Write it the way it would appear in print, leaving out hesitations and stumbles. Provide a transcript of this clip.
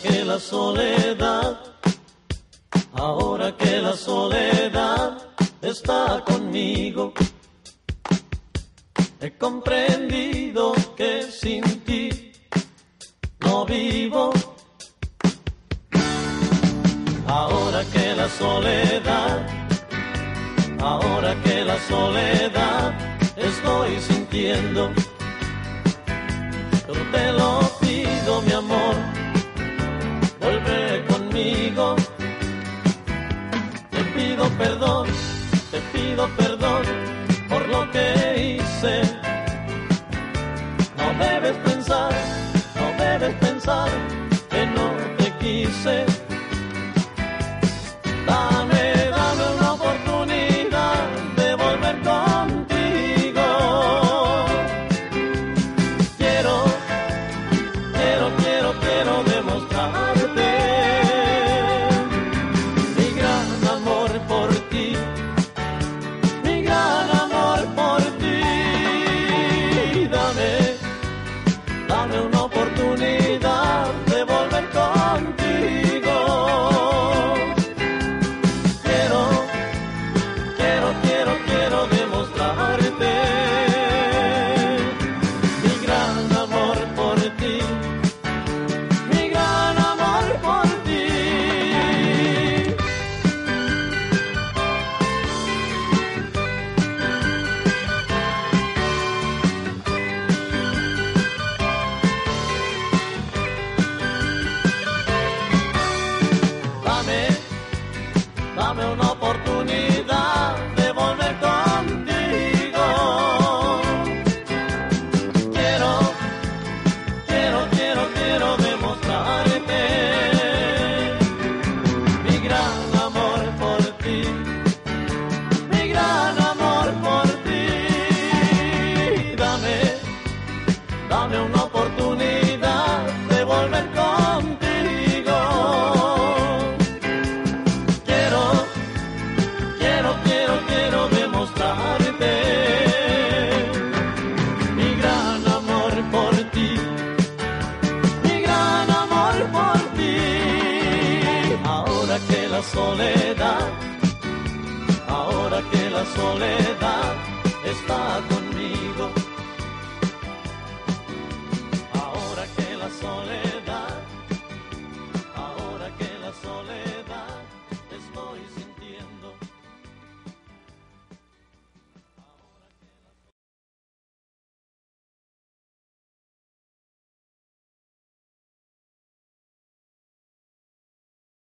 que la soledad, ahora que la soledad está conmigo, he comprendido que sin ti no vivo. Ahora que la soledad, ahora que la soledad estoy sintiendo, yo te lo pido, mi amor, vuelve conmigo. Te pido perdón por lo que hice. No debes pensar que no te quise. Dame una oportunidad de volver contigo. Quiero demostrarte mi gran amor por ti, mi gran amor por ti. Dame una oportunidad de volver contigo. Quiero demostrarte mi gran amor por ti, mi gran amor por ti. Dame una oportunidad de volver contigo. Quiero demostrarte mi gran amor por ti, mi gran amor por ti. Dame una oportunidad de volver contigo. Quiero demostrarte mi gran amor por ti, mi gran amor por ti. Ahora que la soledad está conmigo,